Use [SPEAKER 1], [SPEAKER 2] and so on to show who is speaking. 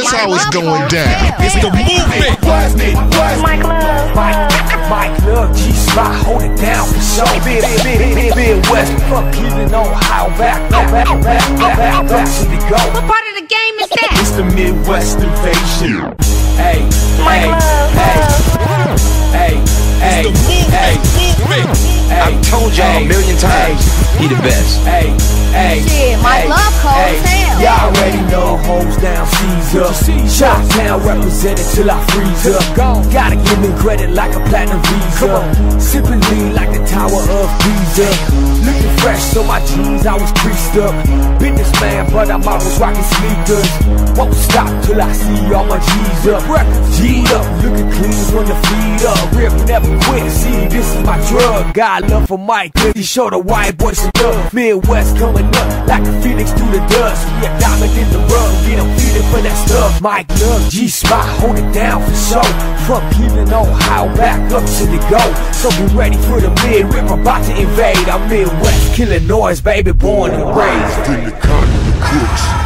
[SPEAKER 1] That's how it's going down.
[SPEAKER 2] It's the movement.
[SPEAKER 3] Mike Love, G-Spot, hold it down for sure. Midwest, from Cleveland, Ohio, back up to the go.
[SPEAKER 4] What part of the game is that?
[SPEAKER 3] It's the Midwest invasion. Hey,
[SPEAKER 2] It's the movement.
[SPEAKER 5] I've told y'all a million times, he the best.
[SPEAKER 4] Shit, Mike Love cold as hell.
[SPEAKER 3] Y'all already know, hoes down, Caesar. Shot town represented till I freeze up. Gotta give me credit like a platinum visa. Sipping lean like the Tower of Pisa. Looking fresh, so my jeans I was creased up. Businessman, but I'm always rocking sneakers. Won't stop till I see all my G's up. G'd up, looking clean from the feet up. Rip never quit, see this is my drug. Got love for Mike, he show the white boys some love. Midwest coming up like a phoenix through the dust. We a diamond in the rug, get them feeling for that stuff. Mike Love, G-Spot, hold it down for sure. From Cleveland, Ohio, back up to the go. So be ready for the mid-rip, about to invade. I'm Midwest, killing noise, baby, born and raised.
[SPEAKER 1] In the cotton, the crooks.